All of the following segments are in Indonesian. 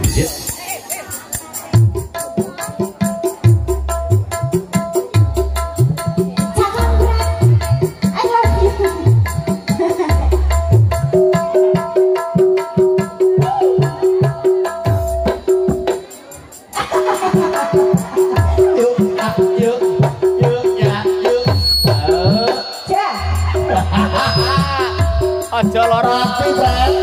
Aja lara api, Bret.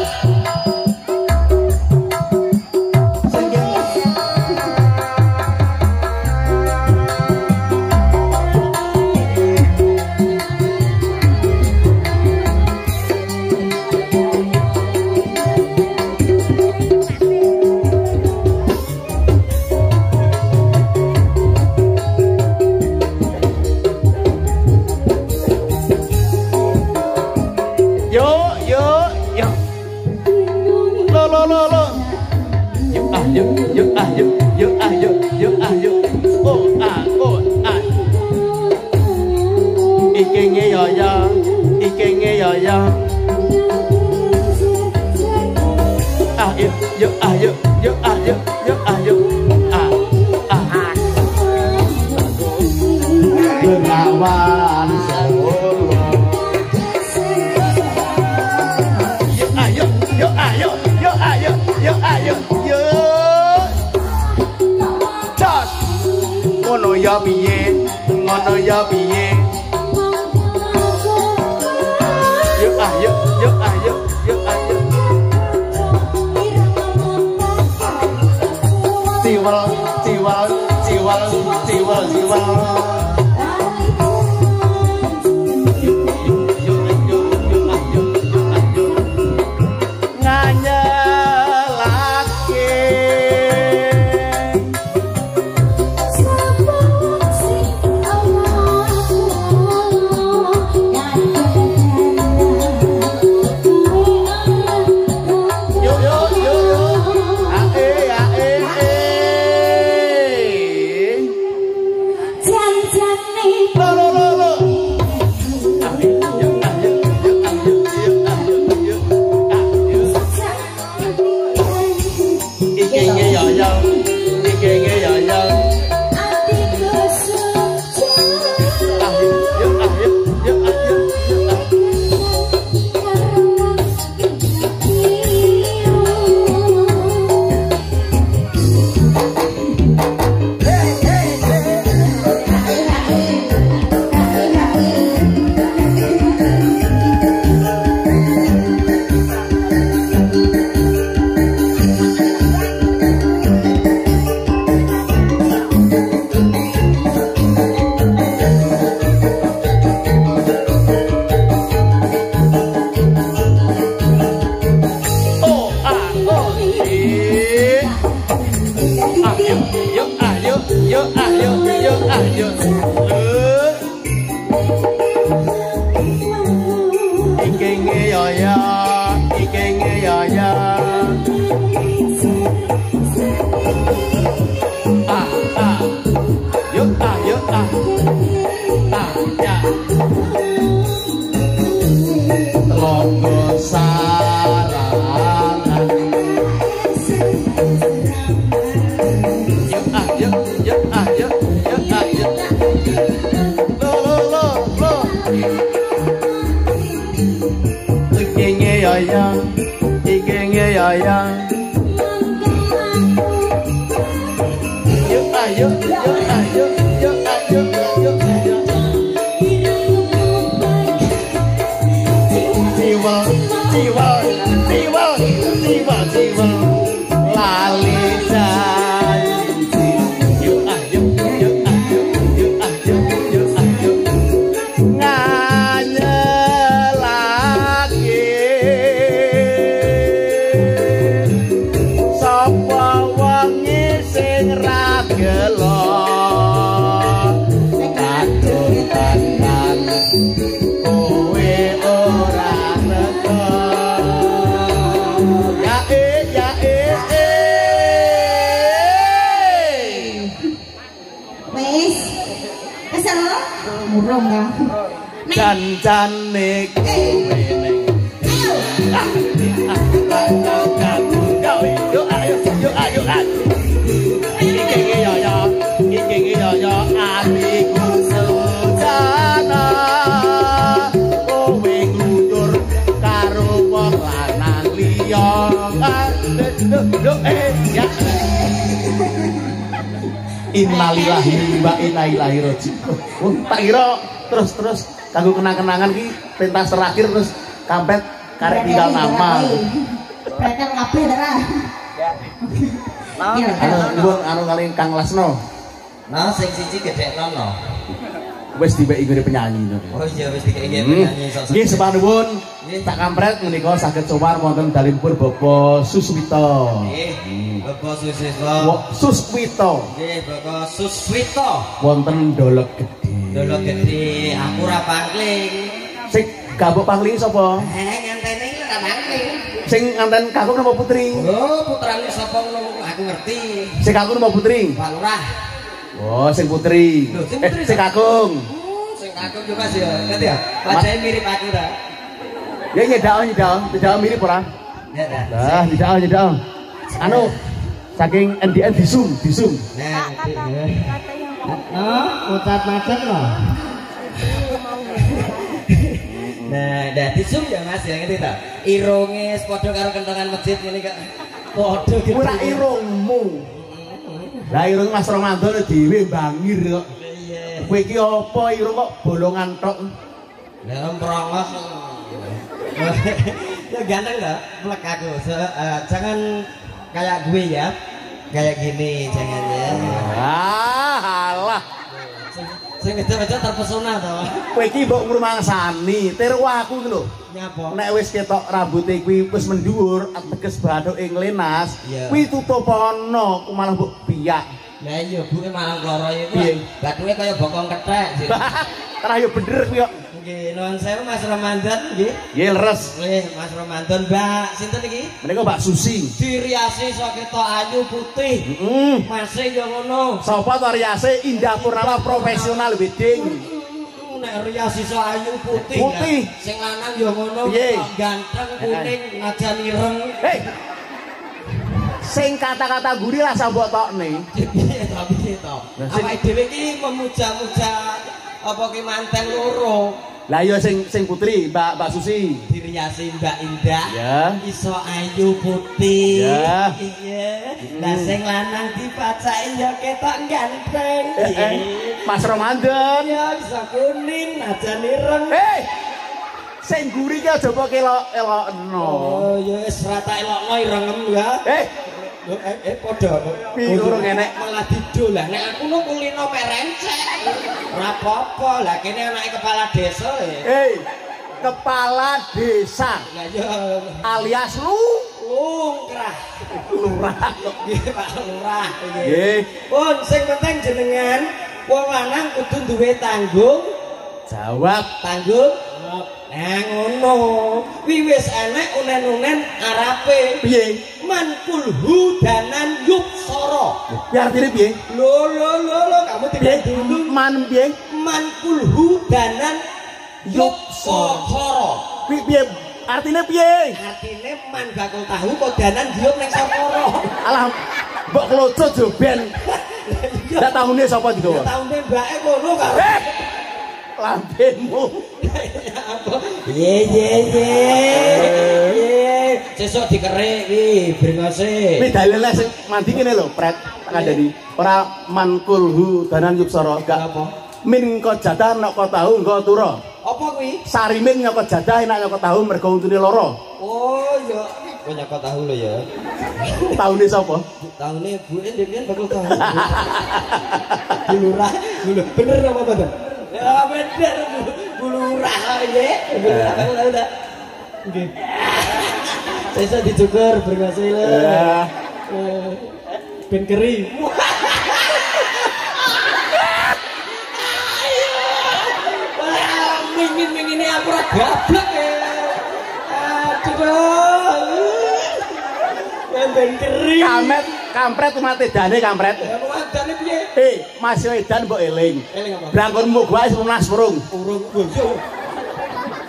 Ngono ya piye, ngono ya piye. Yuk ayo, yuk ayo, yuk ayo. Ciwal, ciwal, ciwal, ciwal, ciwal. Janjane kowe ning ayo yuk ayo iki yo atiku sujana kowe ngudur karo wong lanang liya ya innalillahi wa inna ilaihi raji'un. Tak kira terus kanggo kenang-kenangan ki pentas terakhir terus kampret karek tinggal nama. Pretel kabeh ta. Anu kali Kang Lasno. Nah, sing siji gedhekno no. Wis dibeki gone penyanyi. Oh iya wis dibeki penyanyi sok. Nggih sepanuwun tak kampret menika saged sowar wonten dalinipun Bapak Suswito. Nggih, Bapak Suswito. Suswito. Nggih, Bapak Suswito. Wonten Dolok Gedhe. Dolok Gedhe, aku ora pangling. Sing gabuk pangling sapa? Ngantene iki ora pangling. Sing nganten kakung napa putri? Oh, putrane sapa ngono aku ngerti. Sing kakung napa putri? Pak Lurah. Oh, sing putri. Sing kakung. Sing kakung yo Mas ya. Ngerti ya? Wajahnya mirip aku ta. Ya nyedak mirip ora? Ya dah. Lah, nyedak. Anu saking NDN di zoom. Nah, Kata yang ucat macet loh. Nah, dah disum ya Mas ya ngerti ta? Irunge padha karo kentongan masjid ngene kok. Padha gitu. Ora irungmu. Lah irung Mas Ramadan dhewe bangir kok. Iya. Kowe iki apa irung kok bolongan tok? Lah merongos. Ya ganteng enggak? Plek aku. Jangan kayak gue ya. Kayak gini jangan ya. Alah. Sing ngejak-ngejak terpesona to. Kowe iki mbok ngrumangsani, tiru aku iki lho. Nyapa? Nek wis ketok rambute kuwi wis mendhuwur, ateges bathuke nglenas, Iya. kuwi tutup ana, ku malah mbok biyak. Lah iya buke malang kloro iku. Piye? Bathuke kaya bokong kethek. Terah yo bener kuwi kok. Nggih, nuwun sewu Mas Ramadan nggih. Nggih leres. Nggih, Mas Ramadan, Mbak sinten iki? Menika Mbak Susi. Diriasi sok ketok ayu putih. Heeh. Masih yo ngono. Sapa to riase Indah Purnama profesional wedding. Nek rias iso ayu putih. Putih. Ya. Sing lanang yo ngono, Piye? ganteng kuning najan ireng. Hei. Sing kata-kata guri lah sambok tokne. Piye to piye to? Awake dhewe iki memuja-muja apa ki manten loro. Lah ya sing putri Mbak Susi. Diriasi Mbak Indah. Ya. Iso ayu putih. Ya. Iya. Lah sing lanang dipacaki ya ketok ganteng. Mas Ramadan. Ya iso kuning najan ireng. Hei. Sing guri ki aja mbok elok-elokno. Oh, ya wis rata elokno irengem ya. Hei. Padha. Piye urung enek Malah didol lah. Nek aku nu kulino merencek. Ora apa-apa. Lah kene anake kepala desa ya. Hei. Kepala desa Lah ya alias lungkrah. lurah. Nggih, Pak Lurah. Nggih. Pun sing penting jenengan wong lanang kudu duwe tanggung Jawab. Nah ngono. Wi wis enek unen-unen arepe. Piye? Mankul hudanan yupsara. Ya artine piye? Lho kamu tidak dulu. Man piye? Mankul hudanan yupsara. Piye? Artine piye? Artine man bakul tahu kodanan diop ning sokoro. Alah, mbok klojo joben. Ndak tahune sapa digawa? Taune mbake ngono karo. Lambemu. Ye. Sesuk dikerik iki brengose. Kuwi dalile sing mandi kene lho, Pret. Tak kandhani. Ora mankulhu danan yupsara, gak Apa? min ko jadah nek ko tahu engko tura. Apa kuwi? Sarimin nyoko jadah enak nyoko tahu mergo untune loro. Oh ya, kok nyakot tahu lho ya. Tahune sapa? Tahune Bu Endin bakul tahu. Bulurah, bener apa bener? Ya bener bulurah nggih. Bulurah bakul tahu ta? Nggih. Sesuk dicukur brengose lho. Ya. Ben kering. Mingin aku ora goblok ya. Aduh. Ben kering. Kampret mate dane kampret. Wadane piye? Mas Edan mbok eling. Eling apa? Brangkonmu gua wis lunas urung. Urung bojo.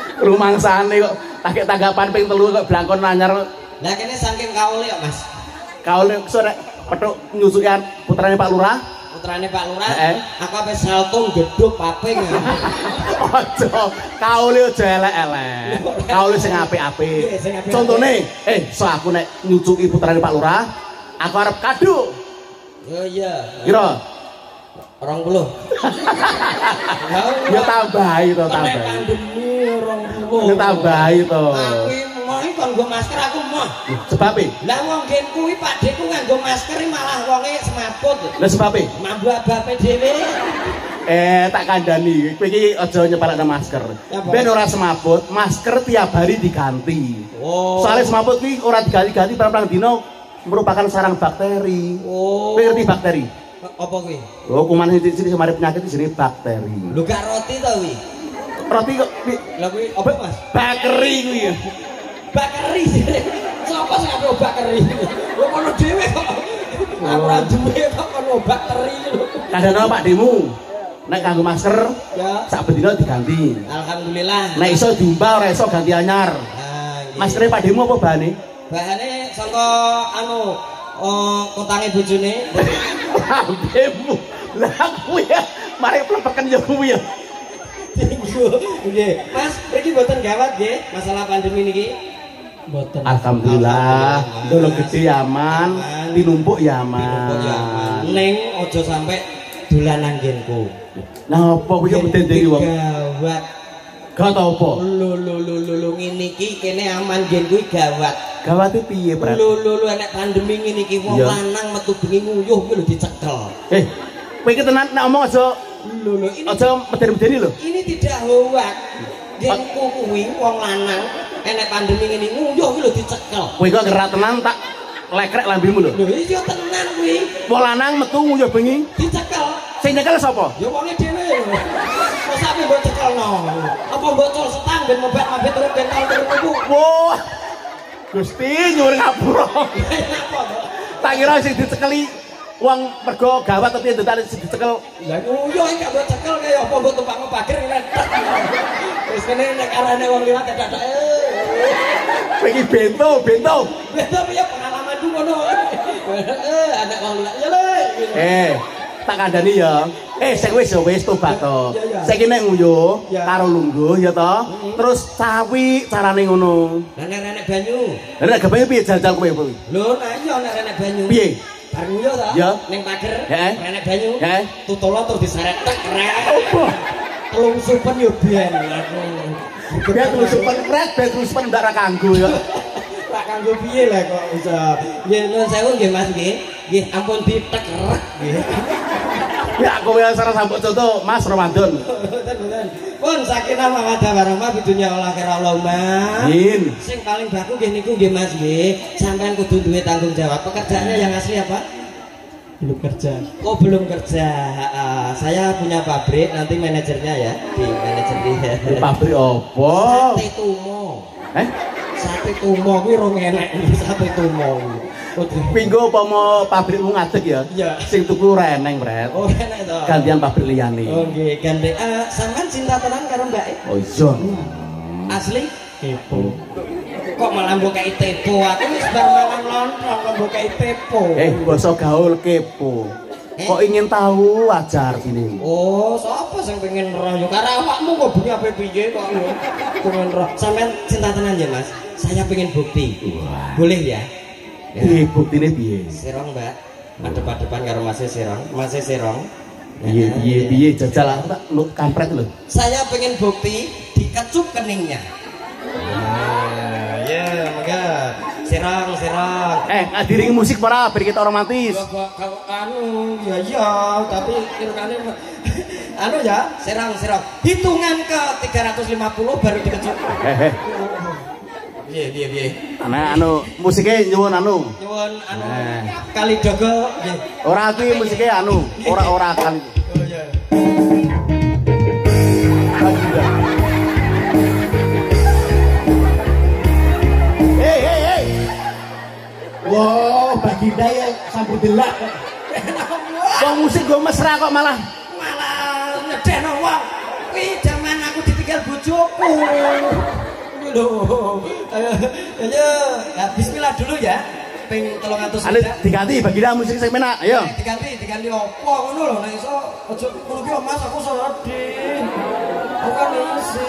Rumangsane kok takek tanggapan ping 3 kok blangkon anyar. Lah kene saking kaule kok, Mas. kaule sore petuk nyusukan putrane Pak Lurah. Putrane Pak Lurah. Aku ape saltung gedhuk paping. Aja, kaule aja elek-elek. Kaule sing apik-apik. Contone, so aku nek nyucuki putrane Pak Lurah, aku arep kado. Oh iya. Kira 20. Ya tambahi to, tambahi. Pandemi 20. Ya tambahi to. Aku mau kon nggo masker aku mah. Sebabe? Lah wong gen kuwi pakdeku nganggo masker malah wonge semaput. Lah sebabe? Mambu abape dhewe. Tak kandhani, kowe iki aja nyepalakno masker. Ben ora semaput, masker tiap hari diganti. Oh. Soale semaput kuwi ora diganti-ganti perang dino merupakan sarang bakteri. Oh. Kowe ngerti bakteri? Apa kuwi? Oh, kuman sithik-sithik mari penyakit jenenge bakteri. Lho gak roti to kuwi? Roti kok Lah kuwi apa Mas? bakeri kuwi ya. Bakeri. Sopo sing ngombe bakeri? Lho kono dhewe kok. Aku ora duwe kok kono bakteri lho. Kadang-kadang Pak Demu nek kanggo masker Ya. sak bedino diganti. Alhamdulillah. Nek iso diumbal ora iso ganti anyar. Ah, nggih. Maskere Pak Demu apa bahane? Bahane saka anu kotange bojone. Demu. Lah kuwi ya mari plepeken ya kuwi ya. Nggih. Mas, iki mboten gawat nggih masalah pandemi niki. Mboten. Alhamdulillah, dolo gede aman, tinumpuk ya aman. Ning aja sampe dolanan nggenku. Nah, apa kuwi bedendeni wong? Gawat. Gak tau apa? Lho ngene iki kene aman nggen kuwi gawat. Gawate piye, Brat? Lho nek pandemi ngene iki wong lanang metu bengi nguyuh kuwi lho dicekel. Kowe iki tenan nek omong aja Ini aja medeni-medeni lho. Ini tidak hoak. Nggenku kuwi wong lanang nek pandemi ngene nguyuh kuwi lho dicekel. Kowe kok gerak tenan tak lekrek lambemu lho. Lho iya tenan kuwi. Wong lanang metu nguyuh bengi, Dicekel. sing nyekel sapa? Ya wonge dhewe. Kok sampe mbok cekelno? Apa mbok col setang ben mobet-mobet terus ben tau terus. Wah. Gusti nyuwun ngapura. Tak kira sing dicekeli wong mergo gawat tapi entuk sing dicekel. Lah yo iki mbok cekel kaya apa mbok tumpakno pager ngetek. Wis kene nek arane wong liwat dadak. Kowe iki bento. Beda ya pengalamanku ngono. Anak wong liwat ya le. Tak kandhani ya. Sing wis ya wis tobat to. Saiki nek nguyuh karo lungguh ya to. Terus cawi carane ngono. Lah nek banyu. Lah nek banyu piye jajal kowe kuwi? Lho nek yo nek banyu. Piye? Bar nguyuh to? Ya. Ning pager. Heeh. Nek banyu. Heeh. Tutula terus diseret tek rek. Opo? Telung supen yo ben. Biar terus penret, biar terus ndak ra kanggo ya. Ra kanggo piye lah kok iso. Nggih nuwun sewu nggih Mas nggih. Nggih ampun ditekrek nggih. Ya aku ya sareng sambut contoh Mas Ramadan. Betul. Pun sakinah mawaddah warahmah di dunia wal akhirah Allahumma. Amin. Sing paling baku nggih niku nggih Mas nggih. Sampeyan kudu duwe tanggung jawab. Pekerjaannya yang asli apa? Belum kerja. Oh belum kerja. Saya punya pabrik, nanti manajernya ya di manajer dia. Pabrik apa? Sate tumo. Sate tumo kuwi rong enek sate tumo. Pinggo upama pabrikmu ngadeg ya. Iya. Sing tuku ora eneng, Bret. Oh enek to. Gantian pabrik liyane. Oh nggih, ganti. Sampeyan cinta tenan karo Mbak? Oh iya. Asli? Kepo. Kok malah mbok kei tepo? Aku wis bar mangan lontong kok mbok kei tepo. Basa gaul kepo. Kok ingin tahu wajar sini. Oh, sapa sing pengen roh yo karo awakmu kok bunyi ape piye kok yo. Pengen roh. Sampeyan cinta tenan ya, Mas? Saya pengen bukti. Boleh ya? Buktine piye? Serong, Mbak. Adep-adepan karo Mas Serong. Mas Serong. Piye jajal aku tak kampret lho. Saya pengen bukti dikecup keningnya. Ya, mangga. Serong. Ngadiringi musik para biar kita romantis. Anu, ya, tapi kirane anu ya, serong. Hitungan ke 350 baru dikecup. Piye. Anu musiknya nyuwun anu. Nyuwun anu. Kali dogo nggih. Ora kuwi musiknya anu, ora kali. Oh iya. Hei. Wow, baginda ya sambut delak. Wong musik go mesra kok malah Nyedeno wong. Kuwi jaman aku ditinggal bojoku. Loh. Ayo, ya bismillah dulu ya. ping 300. Ale diganti bagian musik sing penak. Ayo. Diganti opo ngono lho nek iso aja ngono ki Mas aku sedih. Bukan isi.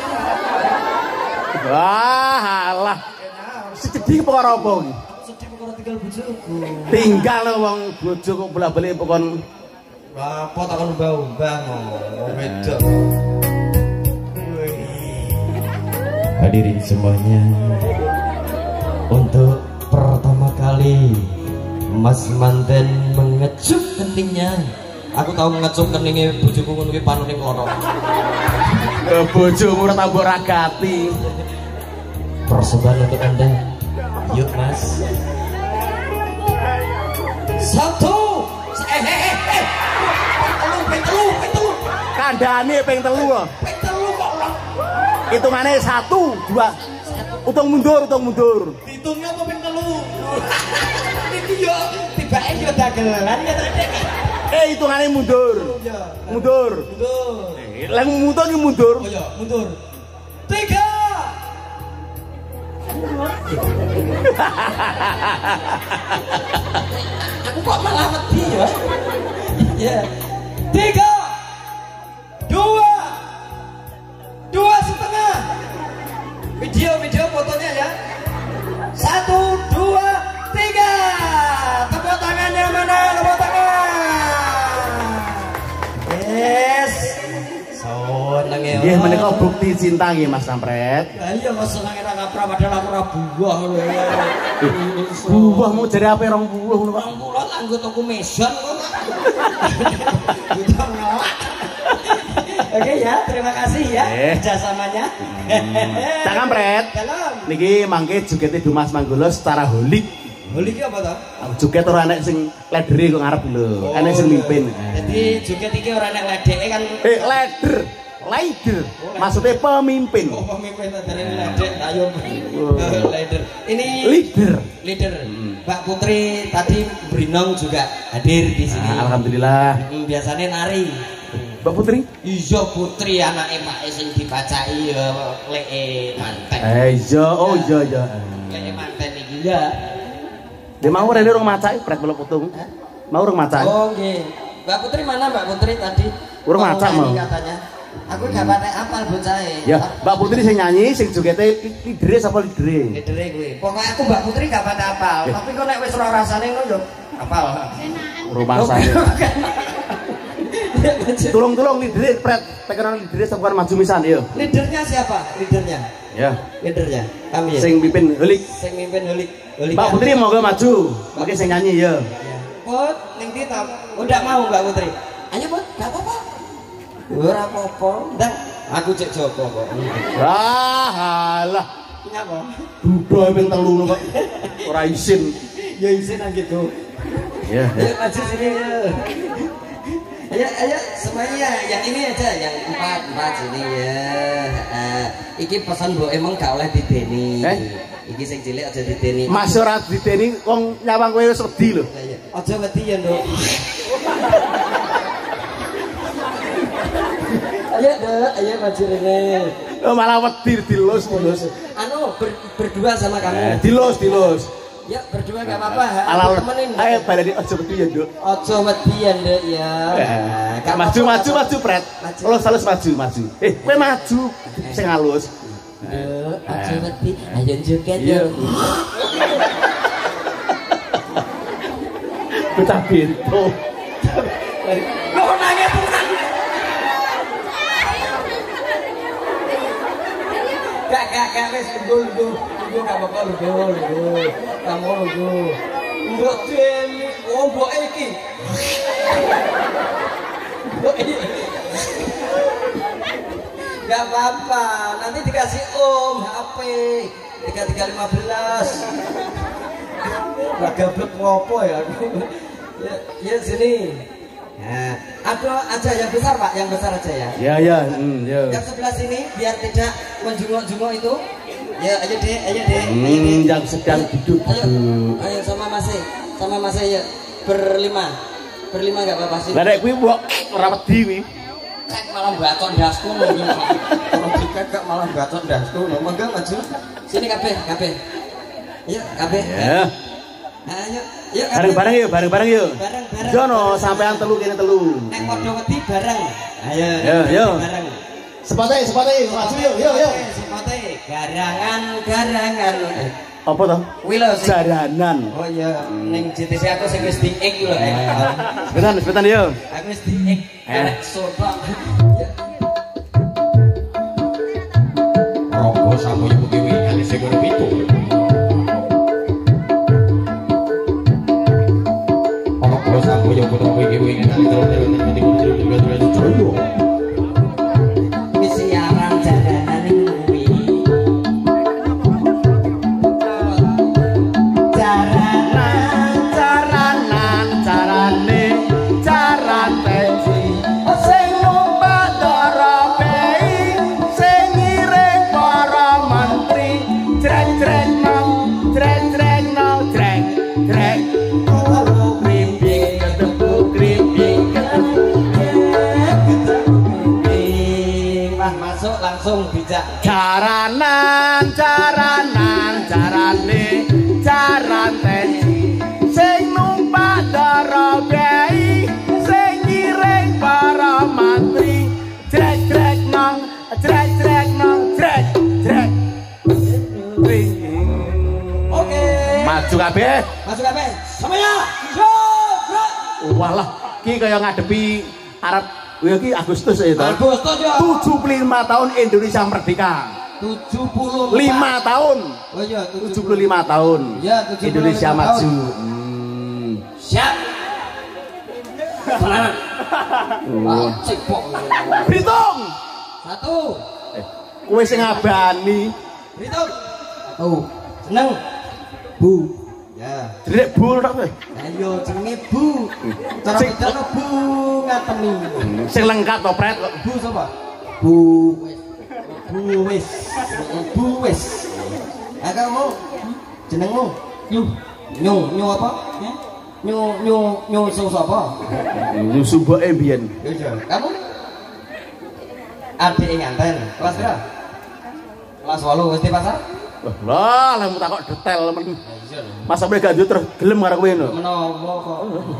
Wah, alah. Sedih perkara apa iki? Sedih perkara tinggal bojoku. Tinggal wong bojo kok bola-balik pokon apa takon mbah-mbah wedok. Hadirin semuanya, untuk pertama kali Mas Manten mengecup keningnya. Aku tahu mengecup keningnya bojoku ngono ki panune loro. Bojomu ora tambah ragati. Persembahan untuk Anda. Yuk Mas. Satu. Telu. Kandhane ping 3. Ping 3 kok ora. Hitungane 1, 2. Utung mundur. Hitungnya apa ping 3? Iki yo tibake yo dagelan ya Dek. Hitungane mundur. Mundur. Lah muter ki mundur. Oh iya, mundur. 3. Aku kok malah wedi ya. Ya. 3. 2,5. Video fotonya ya. 1, 2, 3. Tepuk tangannya mana? Tepuk tangan. Yes. Seneng ya. Nggih menika bukti cinta nggih Mas Sampret. Lah iya kok seneng ora kaprah padahal aku ora buah lho. Buah mau jare ape 20 ngono Pak. 20 anggo tuku meson kok. Oke ya, terima kasih ya kerjasamanya. Cak Kampret. Niki mangke jogete Dumas Manggolo secara holik. Holik apa to? Joget ora enek sing ledere kok ngarep lho. Enek sing mimpin. Jadi joget iki ora enek ledeke kan. Leader. Maksudnya pemimpin. Oh, pemimpin dari ledek ayo. Leader. Ini leader. Mbak Putri tadi Brinong juga hadir di sini. Alhamdulillah. Biasanya nari. Mbak Putri? Iya Putri anake Pak sing dibacai ya leke manten. Iya, oh iya. Leke manten iki ya. Dia mau rene urung macake pret kula putung. Mau urung macake. Oh nggih. Mbak Putri mana Mbak Putri tadi? Urung macak mau. Katanya. Aku gak patek apal bocahe. Ya, Mbak Putri sing nyanyi sing jogete lidere sapa lidere? Lidere kuwi. Pokoke aku Mbak Putri gak patek apal, tapi kok nek wis ora rasane ngono yo apal. Rumah saya. Tolong lidere pret, tekan lidere sapa maju misan yo. Lidernya siapa? Lidernya. Ya. Lidernya. Kami ya. Sing mimpin holik. Sing mimpin holik. Mbak Putri mau maju. Mungkin sing nyanyi ya. Put, ning ndi ta? Udah mau Mbak Putri. Ayo Put, gak apa-apa. Ora apa-apa. Ndak aku cek Joko kok. Wah, alah. Nyapa? Duda ping 3 kok. Ora isin. Ya isin nang gitu. Ya. Ayo maju sini ya. Ayo semuanya yang ini aja yang 4 sini ya. Iki pesan mbok emang gak oleh dideni. Iki sing cilik aja dideni. Mas ora dideni wong nyawang kowe wis wedi lho. Aja wedi ya, Nduk. Ayo maju rene. Oh, malah wedi dilus. Anu berdua sama kamu. Dilus. Ya berdua gak apa-apa. Temenin. Ayo baleni aja wedi ya, Nduk. Aja wedi ya, Nduk ya. Maju pret. Kalau salus maju. Kowe maju sing halus. Aja wedi. Ayo joget yo. Bocah bento. Kok nangis tenan? Gak wis lungguh gak apa-apa lungguh. Kamu lungguh. Mbok dene, oh mbok iki. Gak apa-apa, nanti dikasih Om HP 3315. Lah gablek ngopo ya? Ya sini. Nah, ada aja yang besar Pak, yang besar aja ya. Ya. Yang sebelah sini biar tidak menjungok-jungok itu. Ya, ayo deh. Yang sedang duduk. Ayo sama Mas ya. Berlima enggak apa-apa sih. Lah nek kuwi ora wedi kuwi. Kek malah bacok ndasku ngono. Orang dikek gak malah bacok ndasku. Monggo maju. Sini kabeh. Ayo kabeh. Ya. Ayo, yuk. Bareng-bareng yuk, bareng-bareng yuk. Bareng-bareng. Jono sampean telu kene telu. Nek padha wedi bareng. Ayo. Yo. Bareng. Sepote, maju yuk. Sepote garangan. Apa to? Kuwi lho jaranan. Oh iya, ning JTC aku sing wis di-ek lho. Sebentar yo. Aku wis di-ek. Enak sopak. Rogo samoyo kuwi kali sing ora pitu. Rogo samoyo kuwi kali terus. Wis siaran jaranan ning kuwi. Langsung bijak jaranan jarane jaran tensi sing numpak dara bei sing ngiring para mantri jrek nang jrek oke maju kabeh semuanya yo walah ki kaya ngadepi Arab ya ki Agustus ya toh. Agustus ya. 75 tahun Indonesia merdeka. 75 tahun. Oh iya, 75 tahun. Ya, 75 Indonesia tahun. maju. Siap. Semangat. Cipok. Berhitung. 1. Kowe sing ngabani. Berhitung. 1. Seneng. Bu. Ya. Drek bu tok kowe. Ayo jenenge Bu. Cara bedane Bu ngatemi. Sing lengkap to pret kok. Bu sapa? Bu wis. Bu wis. Kamu jenengmu? Nyu apa? Nyu sapa? Nyu sumboke mbiyen. Kamu? Adik nganten. Kelas berapa? Kelas 8 wis di pasar? Lah, lemu takok detail men. Masa kowe gak terus gelem karo kowe lho. Menapa kok?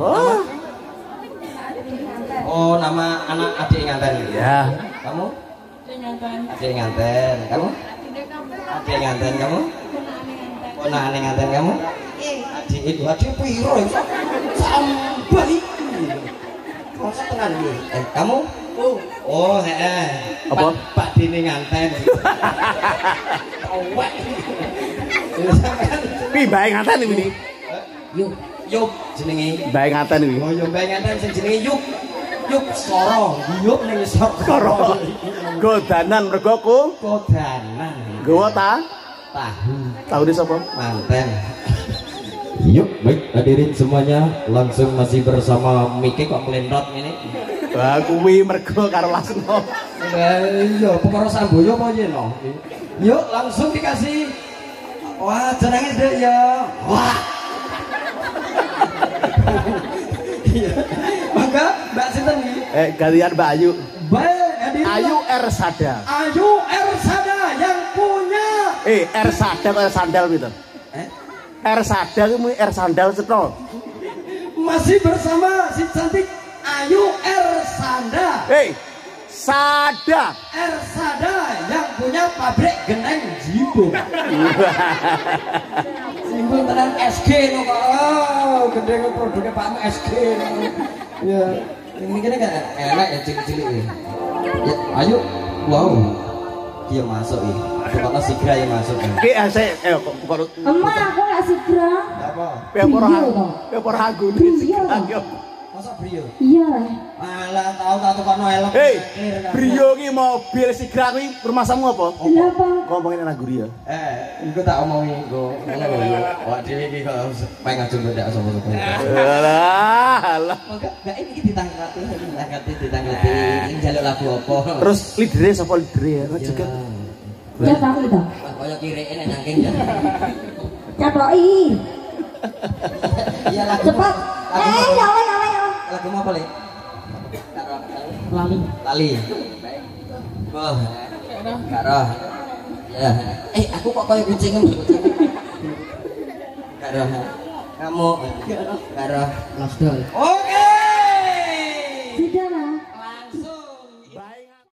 Oh, nama anak adik nganten. Ya. Kamu? Adik nganten. Kamu? Adik nganten kamu? Ponakane nganten kamu? Adik itu adik piro iku? Sambah iki. Masa tenan iki. Kamu? Oh, heeh. Apa? Pak Dini nganten. Owek. Pi bae ngaten iki. Yuk jenenge. Bae ngaten iki. Oh, yo bae ngaten sing jenenge Yuk Soro, yuk ning Soro. Godanan mergo ku Godanan. Gowo ta? Tahu. Tahu di sapa? Manten. Yuk, baik hadirin semuanya, langsung masih bersama Miki kok melentot ini. Wah, kuwi mergo karo Lasno. Iya, perkara Samboyo apa yen no? Yuk langsung dikasih. Wah, jenenge Dek ya. Wah. Maka Mbak sinten iki? Gantian Mbak Ayu. Baik, hadirin. Ayu Ersada. Ayu Ersada yang punya. Ersada kok sandal gitu. Ersada kuwi Ersandal setno. Masih bersama si cantik Ayu Ersada. Sada. Ersada yang punya pabrik geneng Jimbo. Jimbo tenan SG no kok. Oh, geneng produknya Pak SG. Ya, ini kan enak ya cilik-cilik ini. Ya, ayo. Wow. Dia masuk ini. Kalau sigra yang masuk. Ki asik kok. Emak aku gak sigra. Apa? Pe ragu nih. Masa Brio? Iya lah. Alah, tahu tukang helm. Brio ki mobil sigra kuwi rumahmu apa? Kenapa? Ngomongin anak guri ya. Iku tak omongi go. Ngono lho. Wah, dhewe iki kok pengen ngajung bedak sapa-sapa. Alah. Enggak ini ditangkati. Ini jaluk lagu apa? Terus lidere sapa lidere ya? Joget. Ya tahu itu. Kaya kireke nek nyangking ya. Capoki. Iya lagu. Cepat. Ya Allah. Lagu apa, Le? Lali. Wah. Karo. Ya. Aku kok kaya kucing. Karo. Kamu karo Lasdal. oh